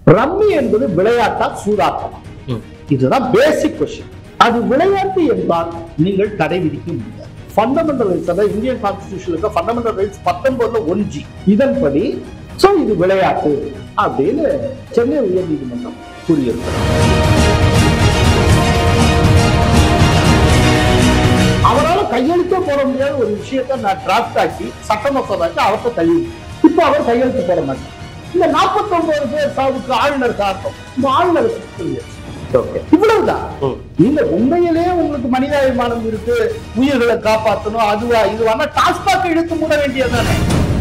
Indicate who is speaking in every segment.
Speaker 1: Rummy என்பது விளையாட்டா சூதாட்டமா? இதுதான் பேசிக் கொஸ்டின். அது விளையாட்டு என்றால் நீங்கள் தடை விதிக்க முடியாது. ஃபண்டமெண்டல் ரைட்ஸ், அதாவது இந்தியன் கான்ஸ்டிடியூஷனுக்கு ஃபண்டமெண்டல் ரைட்ஸ் 19 1G இதன்படி இது விளையாட்டு அப்படின்னு சென்னை உயர்நீதிமன்றம் கூறியிருக்கிறது. அவரால் கையெழுத்தே போட முடியாத ஒரு விஷயத்தை நான் டிராப்ட் ஆக்கி சட்ட மசோதாக்கு அவர்கிட்ட தள்ளி, இப்ப அவர் கையெழுத்து போட மாட்டார். இந்த 49 பேர் சாவுக்கு ஆளுநர் காரணம். இந்த ஆளுநர் இவ்வளவுதான். நீங்க உண்மையிலேயே உங்களுக்கு மனிதாபிமானம் இருக்கு, உயிர்களை காப்பாற்றணும், அதுவா இதுவான டாஸ்மாக் இழுத்து மூட வேண்டியதுதானே.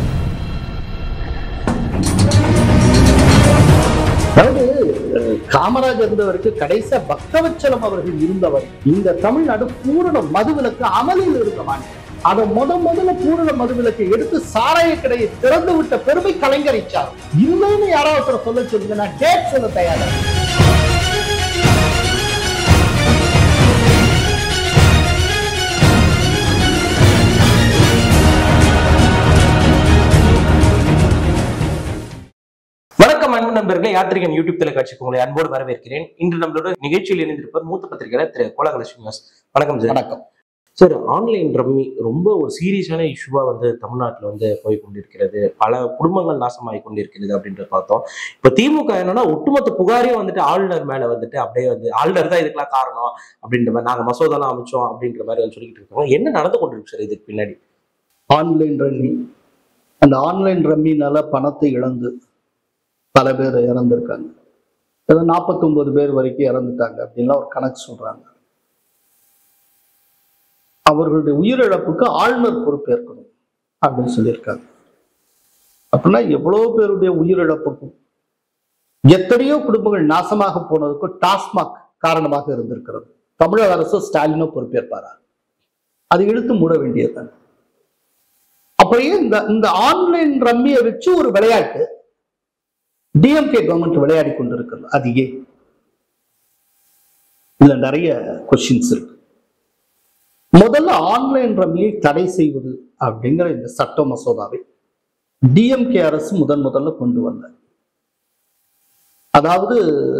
Speaker 1: அதாவது காமராஜர் இருந்தவருக்கு கடைசியா பக்தவச்சலம் அவர்கள் இருந்தவர். இந்த தமிழ்நாடு பூரண மதுவிலக்கு அமலில் இருக்க மாட்டேன். அதை முதல்ல பூரண மதுவிலக்கை எடுத்து சாராய கடையை திறந்து விட்ட பெருமை கலைஞரிச்சார். இல்லைன்னு யாராவது சொல்ல சொல்லுங்க, நான் டேட் சொல்ல தயாரா.
Speaker 2: வணக்கம் அன்பு நண்பர்களே, யாத்திரிகன் யூடியூப் தொலைக்காட்சிக்கு உங்களை அன்போடு வரவேற்கிறேன். இன்று நம்மளோட நிகழ்ச்சியில் இணைந்திருப்பவர் மூத்த பத்திரிகையாளர் திரு கோலகலட்சுமி. வணக்கம் சார்.
Speaker 1: வணக்கம்
Speaker 2: சார். ஆன்லைன் ரம்மி ரொம்ப ஒரு சீரியஸான இஷ்யூவா தமிழ்நாட்டில் போய் கொண்டிருக்கிறது. பல குடும்பங்கள் நாசமாகி கொண்டிருக்கிறது அப்படின்றத பார்த்தோம். இப்ப திமுக என்னன்னா ஒட்டுமொத்த புகாரையும் ஆளுநர் மேல அப்படியே ஆளுநர் தான் இதுக்கெல்லாம் காரணம் அப்படின்ற மாதிரி, நாங்க மசோதாலாம் அமைச்சோம் அப்படின்ற மாதிரி சொல்லிட்டு இருக்கோம். என்ன நடந்து கொண்டிருக்கு சார் இதுக்கு பின்னாடி?
Speaker 1: ஆன்லைன் ரம்மி, அந்த ஆன்லைன் ரம்மினால பணத்தை இழந்து பல பேர் இறந்திருக்காங்க. 49 பேர் வரைக்கும் இறந்துட்டாங்க அப்படின்லாம் ஒரு கணக்கு சொல்றாங்க. அவர்களுடைய உயிரிழப்புக்கு ஆளுநர் பொறுப்பேற்கணும் அப்படின்னு சொல்லியிருக்காங்க. அப்படின்னா எவ்வளவு பேருடைய உயிரிழப்புக்கும் எத்தனையோ குடும்பங்கள் நாசமாக போனதுக்கும் டாஸ்மாக் காரணமாக இருந்திருக்கிறது. தமிழக அரசு ஸ்டாலினோ பொறுப்பேற்பாரா? அது இழுத்து மூட வேண்டியதுதான். அப்படியே இந்த ஆன்லைன் ரம்மியை வச்சு ஒரு விளையாட்டு டிஎம்கே கவர்மெண்ட் விளையாடி கொண்டிருக்கிறது. அது ஏன்? இதுல நிறைய கொஸ்டின்ஸ் இருக்கு. முதல்ல ஆன்லைன் ரம்மியை தடை செய்வது அப்படிங்கிற இந்த சட்ட மசோதாவை டிஎம்கே அரசு முதல்ல கொண்டு வந்தார். அதாவது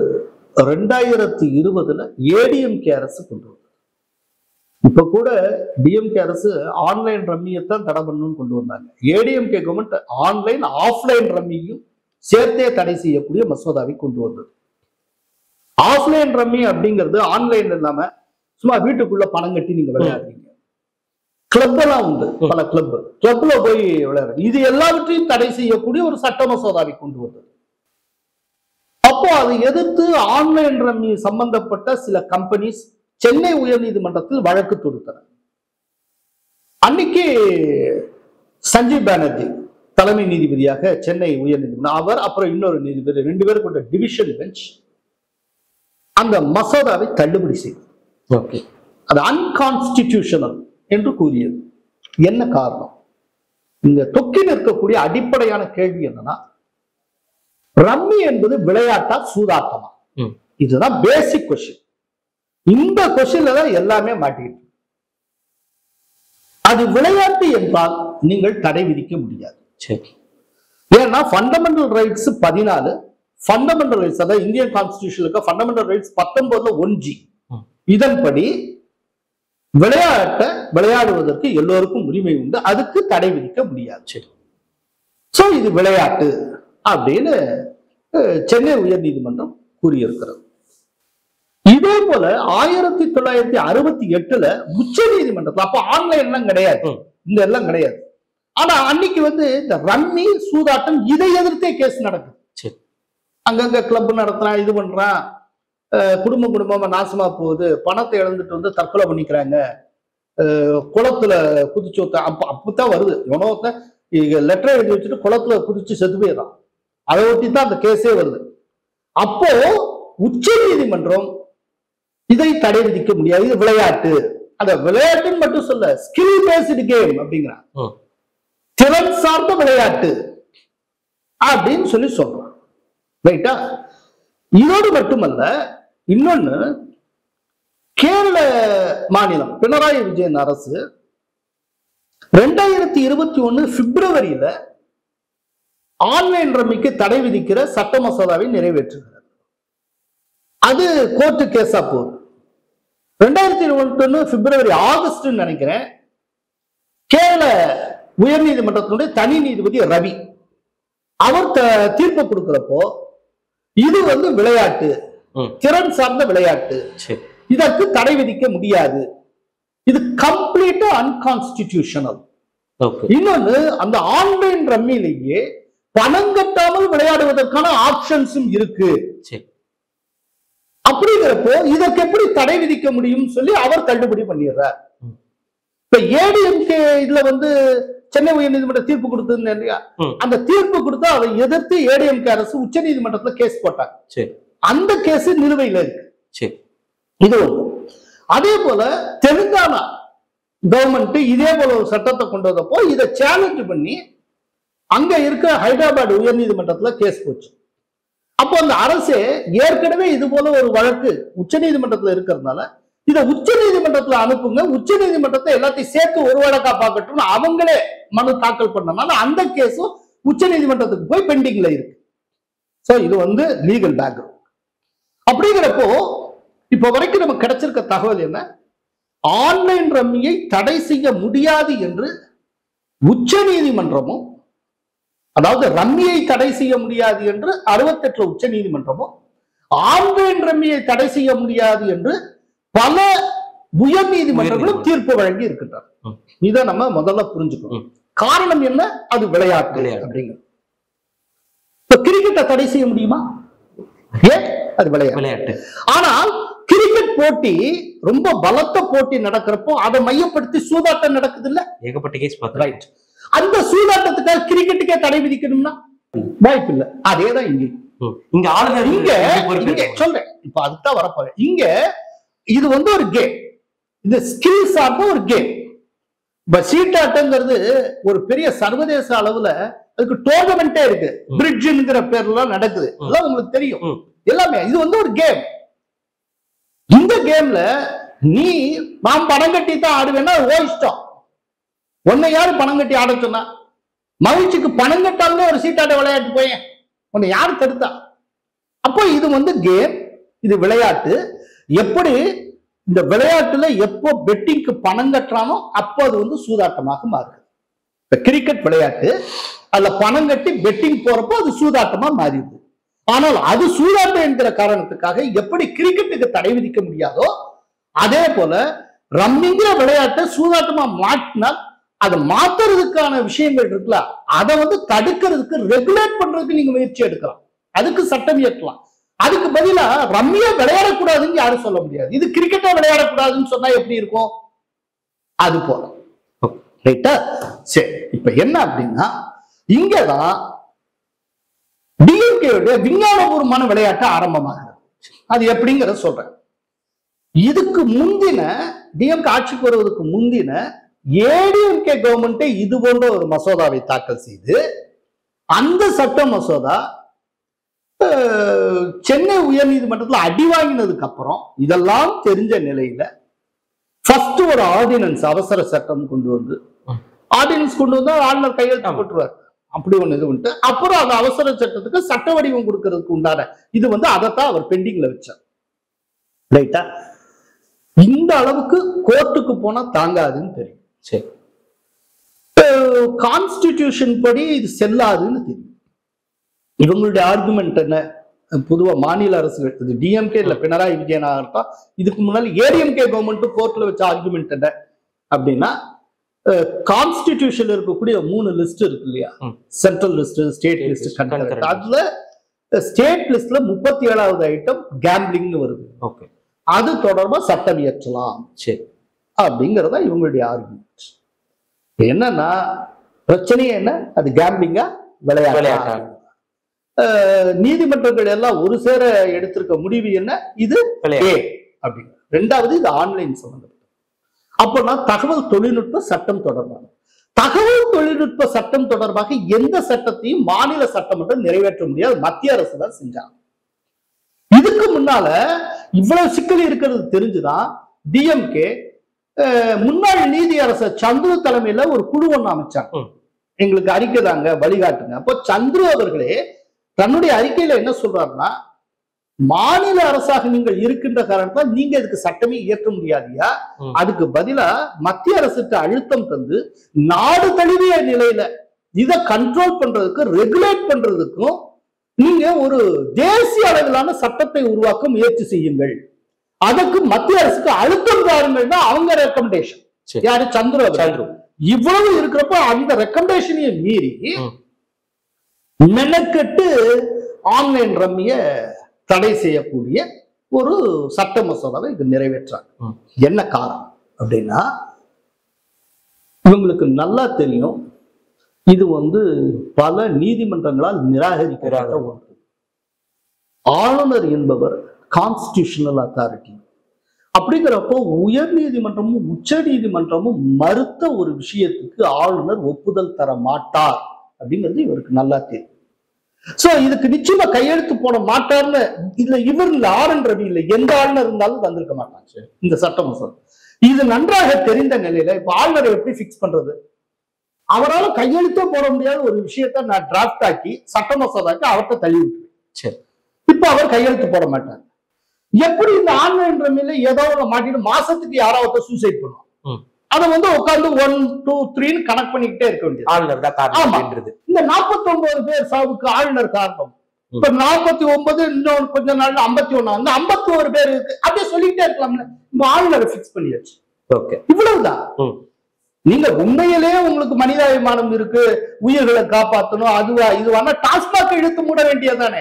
Speaker 1: 2020 ஏடிஎம்கே அரசு கொண்டு வந்தார். இப்ப கூட டிஎம்கே அரசு ஆன்லைன் ரம்மியைத்தான் தடை பண்ணணும்னு கொண்டு வந்தாங்க. ஏடிஎம்கே கவர்மெண்ட் ஆன்லைன் ஆஃப்லைன் ரம்மியும் சேர்த்தே தடை செய்யக்கூடிய மசோதாவை கொண்டு வந்தது. ஆஃப்லைன் ரம்மி அப்படிங்கிறது ஆன்லைன் இல்லாம சும்மா வீட்டுக்குள்ள பணம் கட்டி நீங்க விளையாடுறீங்க. கிளப் எல்லாம் உண்டு, பல கிளப்ல போய் விளையாடுறீங்க. இது எல்லாவற்றையும் தடை செய்யக்கூடிய ஒரு சட்ட மசோதாவை கொண்டு வந்தது. அப்போ அதை எதிர்த்து ஆன்லைன் ரம்மி சம்பந்தப்பட்ட சில கம்பெனிஸ் சென்னை உயர்நீதிமன்றத்தில் வழக்கு தொடுத்தனர். அன்னைக்கு சஞ்சீவ் பானர்ஜி தலைமை நீதிபதியாக சென்னை உயர்நீதிமன்றம், அவர் அப்புறம் இன்னொரு நீதிபதி, 2 பேர் கொண்ட டிவிஷன் பெஞ்ச் அந்த மசோதாவை தள்ளுபடி செய்தது. அது அன்கான்ஸ்டிடியூஷனல் என்று கூறியது. என்ன காரணம்? இங்க தொக்கி நிற்கக்கூடிய அடிப்படையான கேள்வி என்னன்னா, ரம்மி என்பது விளையாட்டா சூதாட்டமா? இதுதான் பேசிக் கொஸ்டின். இந்த கொஸ்டின்ல தான் எல்லாமே மாட்டிக்கிட்டு. அது விளையாட்டு என்றால் நீங்கள் தடை விதிக்க முடியாது. ஏன்னா ஃபண்டமெண்டல் ரைட்ஸ் 14, ஃபண்டமெண்டல் ரைட்ஸ், அதாவது இந்தியன் கான்ஸ்டிடியூஷனுக்கு ஃபண்டமெண்டல் ரைட்ஸ் 19 1G இதன்படி விளையாடுவதற்கு எல்லோருக்கும் உரிமை உண்டு, அதுக்கு தடை விதிக்க முடியாது. இது விளையாட்டு அப்படின்னு சென்னை உயர்நீதிமன்றம் கூறியிருக்கிறது. இதே போல 1968 உச்ச நீதிமன்றத்தில், அப்ப ஆன்லைன் கிடையாது, இந்த எல்லாம் கிடையாது. ஆனா அன்னைக்கு இந்த ரம்மி சூதாட்டம் இதை எதிர்த்தே கேஸ் நடக்குது. அங்கங்க கிளப் நடத்துறான், இது பண்றான், குடும்பமா நாசமா போகுது, பணத்தை இழந்துட்டு தற்கொலை பண்ணிக்கிறாங்க, குளத்துல குதிச்சு அப்பதான் வருது. எவனோ லெட்டர் எழுதி வச்சுட்டு குளத்துல குதிச்சு செத்து போயிடறான். அதை ஒட்டி தான் அந்த கேஸே வருது. அப்போ உச்ச நீதிமன்றம் இதை தடை விதிக்க முடியாது, இது விளையாட்டு. அந்த விளையாட்டுன்னு மட்டும் சொல்ல, ஸ்கில் பேஸ்டு கேம் அப்படிங்கிறான், திறன் சார்ந்த விளையாட்டு அப்படின்னு சொல்றான். ரைட்டா? இதோடு மட்டுமல்ல, இன்னொன்னு, கேரள மாநிலம் பினராயி விஜயன் அரசு 2021 பிப்ரவரியில ஆன்லைன் ரம்மிக்கு தடை விதிக்கிற சட்ட மசோதாவை நிறைவேற்றுகிறது. அது கோர்ட்டு கேஸா போகுது. 2021 பிப்ரவரி ஆகஸ்ட் நினைக்கிறேன், கேரள உயர்நீதிமன்றத்தினுடைய தனி நீதிபதி ரவி அவர் தீர்ப்பு கொடுக்கிறப்போ இது விளையாட்டு, திறன் சார்ந்த விளையாட்டு, இதற்கு தடை விதிக்க முடியாது, இது கம்ப்ளீட்டா அன்கான்ஸ்டிடியூஷனல். இன்னொன்னு, அந்த ஆன்லைன் ரம்மியிலேயே பணம் கட்டாமல் விளையாடுவதற்கான ஆப்ஷன்ஸும் இருக்கு. அப்படிங்கிறப்போ இதற்கு எப்படி தடை விதிக்க முடியும் சொல்லி அவர் தள்ளுபடி பண்ணிடுறார். இப்ப ஏடிஎம்கே இதுல சென்னை உயர்நீதிமன்ற தீர்ப்பு கொடுத்தது இல்லையா, அந்த தீர்ப்பு கொடுத்தா அதை எதிர்த்து ஏடிஎம்கே அரசு உச்ச நீதிமன்றத்துல கேஸ் போட்டாங்க. அந்த கேஸ் நிலுவையில இருக்கு. இது அதே போல தெலுங்கானா கவர்மெண்ட் இதே போல ஒரு சட்டத்தை கொண்டு வந்தப்போ இதை சேலஞ்ச் பண்ணி அங்க இருக்க ஹைதராபாத் உயர்நீதிமன்றத்துல கேஸ் போச்சு. அப்போ அந்த அரசு ஏற்கனவே இது போல ஒரு வழக்கு உச்ச நீதிமன்றத்துல இருக்கிறதுனால இதை உச்ச நீதிமன்றத்துல அனுப்புங்க, உச்ச நீதிமன்றத்தை எல்லாத்தையும் சேர்த்து ஒரு வழக்கா பார்க்கட்டும் அவங்களே மனு தாக்கல் பண்ணனால அந்த கேஸும் உச்ச நீதிமன்றத்துக்கு போய் பெண்டிங்ல இருக்கு. சோ இது லீகல் பேக்ரவுண்ட். அப்படிங்கிறப்போ இப்ப வரைக்கும் நமக்கு கிடைச்சிருக்க தகவல் என்ன, ஆன்லைன் ரம்மியை தடை செய்ய முடியாது என்று உச்ச நீதிமன்றமும், அதாவது ரம்மியை தடை செய்ய முடியாது என்று 68 உச்ச நீதிமன்றமும், ஆன்லைன் ரம்மியை தடை செய்ய முடியாது என்று பல உயர் நீதிமன்றங்களும் தீர்ப்பு வழங்கி இருக்கின்றன. இதை நம்ம முதல்ல புரிஞ்சுக்கணும். காரணம் என்ன, அது விளையாட்டு அப்படிங்கிறது. இப்ப கிரிக்கெட்டை தடை செய்ய முடியுமா? ஏன், அது விளையாட்டு. ஆனால் கிரிக்கெட் போட்டி ரொம்ப பலத்த போட்டி நடக்கிறப்போ அதை மையப்படுத்தி சூதாட்டம் நடக்குது இல்ல,
Speaker 2: ஏகப்பட்ட கேஸ்.
Speaker 1: ரைட். அந்த சூதாட்டத்துக்காக கிரிக்கெட்டுக்கே தடை விதிக்கணும்னா வாய்ப்பு இல்லை. அதேதான் இங்க சொல்றேன். இப்ப அதுதான் வரப்போறேன். இங்க இது ஒரு கேம், இது ஸ்கில் சார்ந்த ஒரு கேம். இப்ப சீட்டாட்டங்கிறது ஒரு பெரிய சர்வதேச அளவுல அதுக்கு டோர்னமெண்டே இருக்கு, பிரிட்ஜ்ங்கிற பேர்ல நடக்குது, அதெல்லாம் உங்களுக்கு தெரியும் எல்லாமே. இது ஒரு கேம். இந்த கேம்ல நான் பணம் கட்டி தான் ஆடுவேன்னா ஓ இஷ்டம். உன்னை யாரு பணம் கட்டி ஆட சொன்னா? மகிழ்ச்சிக்கு பணம் கட்டாமலே ஒரு சீட்டாட்ட விளையாட்டு போய் உன்னை யாரு தடுத்தா? அப்போ இது கேம், இது விளையாட்டு. எப்படி இந்த விளையாட்டுல எப்போ பெட்டிங்க்கு பணம் கட்டுறானோ அப்போ அது சூதாட்டமாக மாறுது. இப்ப கிரிக்கெட் விளையாட்டு, அதுல பணம் கட்டி பெட்டிங் போறப்போ அது சூதாட்டமா மாறிடுது. ஆனால் அது சூதாட்டம் என்கிற காரணத்துக்காக எப்படி கிரிக்கெட்டுக்கு தடை விதிக்க முடியாதோ அதே போல ரம்மிங்கிற விளையாட்டை சூதாட்டமா மாற்றினால் அதை மாத்துறதுக்கான விஷயங்கள் இருக்குல்ல, அதை தடுக்கிறதுக்கு ரெகுலேட் பண்றதுக்கு நீங்க முயற்சி எடுக்கலாம், அதுக்கு சட்டம் இயற்றலாம். அதுக்கு பதிலா ரம்மியா விளையாடக்கூடாதுன்னு யாரும் சொல்ல முடியாது. இது கிரிக்கெட்டா விளையாடக்கூடாதுன்னு சொன்னா எப்படி இருக்கும்? அது போல ரைட்டா? சரி, இப்ப என்ன அப்படின்னா இங்கதான் டிஎம்கேவுடைய விஞ்ஞானபூர்வமான விளையாட்டு ஆரம்பமாகிறது. அது எப்படிங்கிற சொல்றேன். இதுக்கு முந்தின டிஎம்கே ஆட்சிக்கு வருவதற்கு முந்தின ஏடிஎம்கே கவர்மெண்ட் இது போன்ற ஒரு மசோதாவை தாக்கல் செய்து அந்த சட்ட மசோதா சென்னை உயர் நீதிமன்றத்தில் அடி வாங்கினதுக்கு அப்புறம் இதெல்லாம் தெரிஞ்ச நிலையில ஃபர்ஸ்ட் ஒரு ஆர்டினன்ஸ், அவசர சட்டம் கொண்டு வந்து ஆர்டினன்ஸ் கொண்டு வந்தா ஆளுநர் கையெழுத்து போட்டுருவார். அப்படி ஒண்ணு இது உண்டு. அப்புறம் அந்த அவசர சட்டத்துக்கு சட்ட வடிவம் கொடுக்கறதுக்கு உண்டான இது அதைத்தான் அவர் பெண்டிங்ல வச்சார். ரைட்டா? இந்த அளவுக்கு கோர்ட்டுக்கு போனா தாங்காதுன்னு தெரியும். சரி, கான்ஸ்டிடியூஷன் படி இது செல்லாதுன்னு தெரியும். இவங்களுடைய ஆர்குமெண்ட் என்ன? பொதுவா மாநில அரசுகள், இது டிஎம்கே இல்ல பினராயி விஜயன் ஆகட்டும், இதுக்கு முன்னாடி ஏடிஎம்கே கவர்மெண்ட் கோர்ட்ல வச்ச ஆர்குமெண்ட் என்ன அப்படின்னா, கான்ஸ்டிடியூஷன்ல இருக்கக்கூடிய 3 லிஸ்ட் இருக்கு இல்லையா, சென்ட்ரல் லிஸ்ட், ஸ்டேட் லிஸ்ட், அதுல ஸ்டேட் லிஸ்ட்ல 37வது ஐட்டம் கேம்பிளிங்னு வருது. அது தொடர்பா சட்டம் இயற்றலாம் அப்படிங்கறத இவங்களுடைய ஆர்குமெண்ட். என்னன்னா பிரச்சனையே என்ன, அது கேம்பிளிங்கா விளையாட்டா? நீதிமன்றங்கள் எல்லாம் ஒரு சேர எடுத்திருக்க முடிவு என்ன, இது அப்படிங்க. ரெண்டாவது இது ஆன்லைன் சம்பந்தப்பட்ட. அப்போனா தகவல் தொழில்நுட்ப சட்டம் தொடர்பாக, தகவல் தொழில்நுட்ப சட்டம் தொடர்பாக எந்த சட்டத்தையும் மாநில சட்டமன்றம் நிறைவேற்ற முடியாது, மத்திய அரசு தான் செஞ்சாங்க. இதுக்கு முன்னால இவ்வளவு சிக்கல் இருக்கிறது தெரிஞ்சுதான் டிஎம்கே முன்னாள் நீதி அரசர் சந்துரு தலைமையில ஒரு குழு ஒண்ணு அமைச்சாங்க. எங்களுக்கு அறிக்கை தாங்க, வழிகாட்டுங்க. அப்போ சந்துரு அவர்களே தன்னுடைய அறிக்கையில என்ன சொல்றாருன்னா, மாநில அரசாக நீங்கள் இருக்கின்ற காரணத்தால் நீங்க இதுக்கு சட்டமே இயற்ற முடியாதியா, அதுக்கு பதிலா மத்திய அரசுக்கு அழுத்தம் தந்து நாடு தழுவிய நிலையில இதை கண்ட்ரோல் பண்றதுக்கு, ரெகுலேட் பண்றதுக்கும் நீங்க ஒரு தேசிய அளவிலான சட்டத்தை உருவாக்க முயற்சி செய்யுங்கள், அதுக்கு மத்திய அரசுக்கு அழுத்தம் தாருங்கள் தான் அவங்க ரெக்கமெண்டேஷன். யாரு? சந்துரு. இவ்வளவு இருக்கிறப்ப அந்த ரெக்கமெண்டேஷனையும் மீறி மெனக்கெட்டு ஆன்லைன் ரம்மிய தடை செய்யக்கூடிய ஒரு சட்ட மசோதாவை இது நிறைவேற்றாங்க. என்ன காரணம் அப்படின்னா, இவங்களுக்கு நல்லா தெரியும் இது பல நீதிமன்றங்களால் நிராகரிக்கப்பட்ட ஒன்று. ஆளுநர் என்பவர் கான்ஸ்டிடியூஷனல் அத்தாரிட்டி. அப்படிங்கிறப்போ உயர் நீதிமன்றமும் உச்ச நீதிமன்றமும் மறுத்த ஒரு விஷயத்துக்கு ஆளுநர் ஒப்புதல் தர மாட்டார் அப்படிங்கிறது இவருக்கு நல்லா தெரியும். சோ இதுக்கு நிச்சயமா கையெழுத்து போட மாட்டார்னு இல்ல, இவர் இல்ல, RN ரவி இல்ல, எந்த ஆளுநர் இருந்தாலும் தந்திருக்க மாட்டாங்க இந்த சட்ட மசோதா. இது நன்றாக தெரிந்த நிலையில இப்ப ஆளுநரை எப்படி பிக்ஸ் பண்றது? அவரால் கையெழுத்தே போட முடியாத ஒரு விஷயத்த நான் டிராப்ட் ஆக்கி சட்ட மசோதாக்கி அவர்கிட்ட தள்ளி விட்டுருவேன். இப்ப அவர் கையெழுத்து போட மாட்டார். எப்படி இந்த ஆன்லைன் ரம்மியில ஏதோ மாட்டிட்டு மாசத்துக்கு யாராவது சூசைட் பண்ணுவோம், அதை உட்கார்ந்து 1 2 3 கனெக்ட் பண்ணிக்கிட்டே இருக்க வேண்டியது. ஆளுநர் தான் காரணம். இந்த 49 பேர் சாவுக்கு ஆளுநர் காரணம். இப்ப 49 இன்னும் கொஞ்ச நாள் 51, அந்த 51 பேர் இருக்கு, அப்படியே சொல்லிக்கிட்டே இருக்கலாம்ல. இப்ப ஆளுநரை பிக்ஸ் பண்ணியாச்சு. இவ்வளவுதான். நீங்க உண்மையிலேயே உங்களுக்கு மனிதாபிமானம் இருக்கு, உயிர்களை காப்பாற்றணும், அதுவா இதுவான டாஸ்மாக் இழுத்து மூட வேண்டியதானே.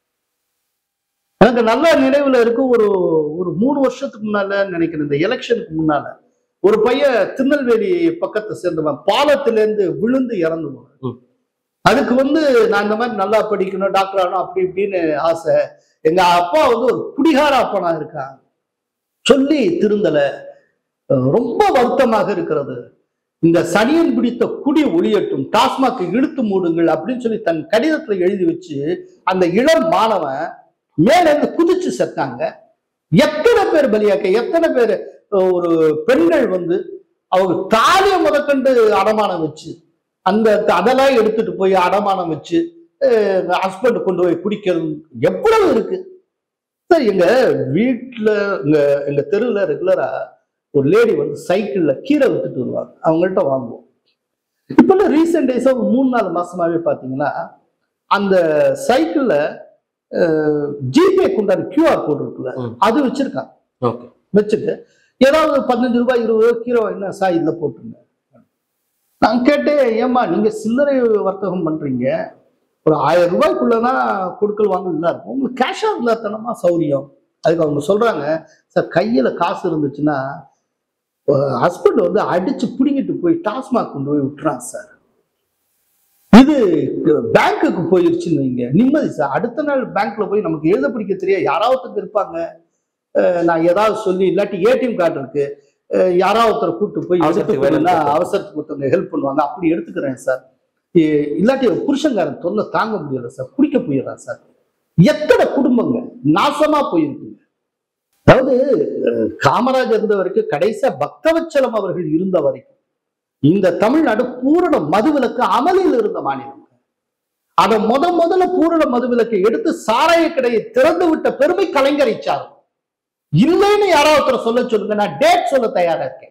Speaker 1: எனக்கு நல்ல நினைவுல இருக்கு, ஒரு 3 வருஷத்துக்கு முன்னால நினைக்கிறேன், இந்த எலெக்ஷனுக்கு முன்னால ஒரு பையன் திருநெல்வேலி பக்கத்தை சேர்ந்தவன் பாலத்திலேருந்து விழுந்து இறந்து போனான். அதுக்கு நான் இந்த மாதிரி நல்லா படிக்கணும், டாக்டர் ஆகணும் அப்படி இப்படின்னு ஆசை. எங்க அப்பா ஒரு குடிகார அப்பனா இருக்கான், சொல்லி திருந்தல, ரொம்ப வருத்தமாக இருக்கிறது, இந்த சனியன் பிடித்த குடி ஒளியட்டும், டாஸ்மாக் இழுத்து மூடுங்கள் அப்படின்னு சொல்லி தன் கடிதத்துல எழுதி வச்சு அந்த இளம் மாணவன் மேல இருந்து குதிச்சு செத்தாங்க. எத்தனை பேர் பலியாக்க, எத்தனை பேர் ஒரு பெண்கள் அவங்க தாலியை முதற்கண்டு அடமானம் வச்சு அதெல்லாம் எடுத்துட்டு போய் அடமானம் வச்சு ஹஸ்பண்ட் கொண்டு போய் குடிக்கிறது எவ்வளவு இருக்கு. சார் எங்க வீட்டுல எங்க தெருவுல ரெகுலரா ஒரு லேடி சைக்கிள்ல கீரை வித்துட்டு வருவாங்க, அவங்கள்ட்ட வாங்குவோம். இப்ப ரீசெண்ட் டேஸா 3-4 மாசமாவே பாத்தீங்கன்னா அந்த சைக்கிள்ல ஜிபே கொண்டாடு QR கோட் இருக்குல்ல, அது வச்சிருக்காங்க. வச்சுட்டு ஏதாவது 15 ரூபாய் 20 ரூபாய் கீரை என்ன சார் இதுல போட்டுருங்க. நான் கேட்டேன், ஏமா நீங்க சில்லறை வர்த்தகம் பண்றீங்க, ஒரு 1000 ரூபாய்க்குள்ளதான் கொடுக்கல் வாங்கல் நல்லா இருக்கும், உங்களுக்கு கேஷா இருந்தா தானமா சௌரியம். அதுக்கு அவங்க சொல்றாங்க, சார் கையில காசு இருந்துச்சுன்னா ஹஸ்பண்ட் அடிச்சு பிடிங்கிட்டு போய் டாஸ்மாக் கொண்டு போய் விட்டுறான் சார், இது பேங்க்குக்கு போயிருச்சுன்னு வைங்க நிம்மதி சார். அடுத்த நாள் பேங்க்ல போய் நமக்கு எழுத பிடிக்க தெரியா யாராவது இருப்பாங்க, நான் ஏதாவது சொல்லி இல்லாட்டி ஏடிஎம் கார்டு இருக்கு யாராவது ஒருத்தரை கூப்பிட்டு போய் அவசரத்துக்கு ஒருத்தவங்க ஹெல்ப் பண்ணுவாங்க, அப்படி எடுத்துக்கிறேன் சார். இல்லாட்டி புருஷங்காரன் தொல்லை தாங்க முடியல சார், குடிக்க போயிடுறான் சார். எத்தனை குடும்பங்க நாசமா போயிருக்குங்க. அதாவது காமராஜர் இருந்த வரைக்கும், கடைசியா பக்தவச்சலம் அவர்கள் இருந்த வரைக்கும் இந்த தமிழ்நாடு பூரண மதுவிலக்கு அமலில் இருந்த மாநிலம். அதை முதல்ல பூரண மதுவிலக்கை எடுத்து சாராய கடையை திறந்து விட்ட பெருமை கலைஞரை சாரும். இல்லைன்னு யாராவது சொல்ல சொல்லுங்க, நான் டேட் சொல்ல தயாரா இருக்கேன்.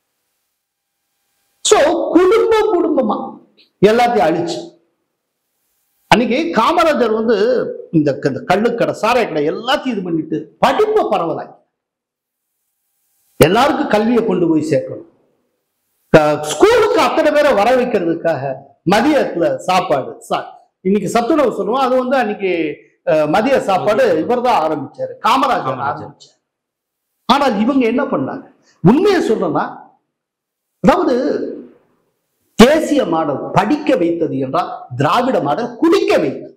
Speaker 1: சோ குடும்பமா எல்லாத்தையும் அழிச்சு அன்னைக்கு காமராஜர் இந்த கள்ளுக்கடை சாராய கடை எல்லாத்தையும் இது பண்ணிட்டு படிப்பை பரவலாக்கி எல்லாருக்கும் கல்வியை கொண்டு போய் சேர்க்கணும். ஸ்கூலுக்கு அத்தனை பேரை வர வைக்கிறதுக்காக மதியத்துல சாப்பாடு, இன்னைக்கு சத்துணவு சொல்லுவோம், அது அன்னைக்கு மதிய சாப்பாடு இவர் தான் ஆரம்பிச்சாரு, காமராஜர் ஆரம்பிச்சாரு. ஆனால் இவங்க என்ன பண்ணாங்க, உண்மையை சொல்லணும்னா, அதாவது தேசிய மாடல் படிக்க வைத்தது என்றால் திராவிட மாடல் குடிக்க வைத்தது.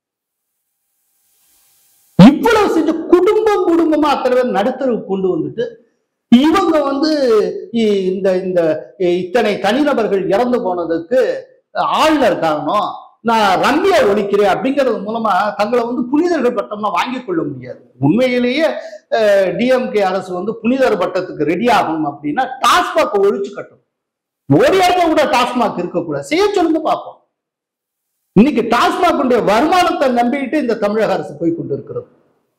Speaker 1: இவ்வளவு செஞ்ச குடும்பமா அத்தனை பேர் நடுத்தரவு கொண்டு வந்துட்டு இவங்க இந்த இந்த இத்தனை தனிநபர்கள் இறந்து போனதுக்கு ஆளுநர் காரணம், நான் ரம்மியா ஒழிக்கிறேன் அப்படிங்கிறது மூலமா தங்களை புனிதர்கள் பட்டம்னா வாங்கிக் கொள்ள முடியாது. உண்மையிலேயே டிஎம்கே அரசு புனிதர் பட்டத்துக்கு ரெடி ஆகணும் அப்படின்னா டாஸ்மாக் ஒழிச்சு கட்டணும். ஒரு இடத்துல கூட டாஸ்மாக் இருக்கக்கூடாது, செய்ய சொல்லுங்க பார்ப்போம். இன்னைக்கு டாஸ்மாக் வருமானத்தை நம்பிட்டு இந்த தமிழக அரசு போய் கொண்டு இருக்கிறது.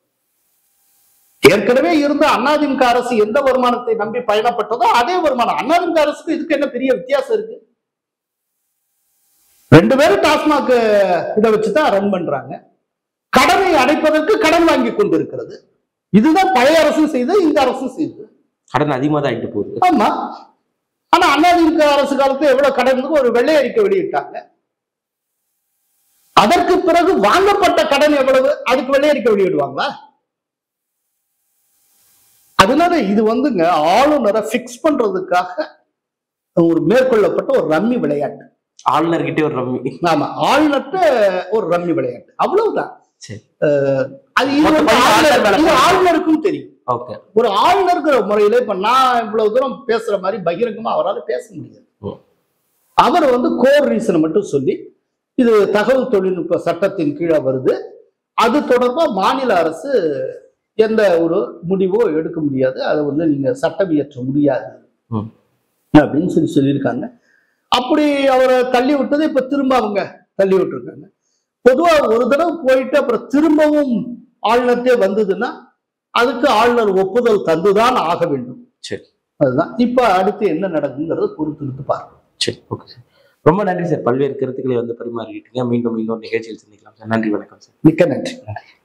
Speaker 1: ஏற்கனவே இருந்த அதிமுக அரசு எந்த வருமானத்தை நம்பி பயணப்பட்டதோ அதே வருமானம். அதிமுக அரசுக்கு இதுக்கு என்ன பெரிய வித்தியாசம் இருக்கு? ரெண்டு பேரும் டாஸ்மாக் இதை வச்சுதான் ரன் பண்றாங்க. கடனை அடைப்பதற்கு கடன் வாங்கி கொண்டு இருக்கிறது. இதுதான் பழைய அரசும் செய்து இந்த அரசும் செய்து.
Speaker 2: கடன் அதிகமா தான் ஆயிட்டு போகுது.
Speaker 1: ஆமா. ஆனா அதிமுக அரசு காலத்துல எவ்வளவு கடன் ஒரு வெள்ளை அறிக்கை வெளியிட்டாங்க. அதற்கு பிறகு வாங்கப்பட்ட கடன் எவ்வளவு, அதுக்கு வெள்ளை அறிக்கை வெளியிடுவாங்களா? அதனால இது வந்துங்க ஆளுநரை பிக்ஸ் பண்றதுக்காக ஒரு மேற்கொள்ளப்பட்ட ஒரு ரம்மி விளையாட்டு.
Speaker 2: ஆளுநர் கிட்டே ஒரு ரம்மி.
Speaker 1: ஆமா, ஆளுநர்கிட்ட ஒரு ரம்மி விளையாட்டு, அவ்வளவுதான். ஆளுநருக்கும் தெரியும். ஒரு ஆளுநர்கிற முறையில இப்ப நான் இவ்வளவு தூரம் பேசுற மாதிரி பகிரங்கமா அவரால் பேச முடியாது. அவர் கோர் ரீசனை மட்டும் சொல்லி இது தகவல் தொழில்நுட்ப சட்டத்தின் கீழே வருது, அது தொடர்பா மாநில அரசு எந்த ஒரு முடிவோ எடுக்க முடியாது, அதை நீங்க சட்டம் இயற்ற முடியாது அப்படின்னு சொல்லியிருக்காங்க. அப்படி அவரை தள்ளி விட்டது இப்ப திரும்ப அவங்க தள்ளி விட்டுருக்காங்க. பொதுவா ஒரு தடவை போயிட்டு அப்புறம் திரும்பவும் ஆளுநர்கிட்டே வந்ததுன்னா அதுக்கு ஆளுநர் ஒப்புதல் தந்துதான் ஆக வேண்டும்.
Speaker 2: சரி,
Speaker 1: அதுதான் இப்ப அடுத்து என்ன நடக்குங்கிறத பொறுத்து பார்க்கணும்.
Speaker 2: சரி, ஓகே சார். ரொம்ப நன்றி சார். பல்வேறு கருத்துக்களை பரிமாறிக்கிட்டீங்க. மீண்டும் இன்னொரு நிகழ்ச்சியில் சந்திக்கலாம் சார். நன்றி, வணக்கம் சார்.
Speaker 1: மிக்க நன்றி.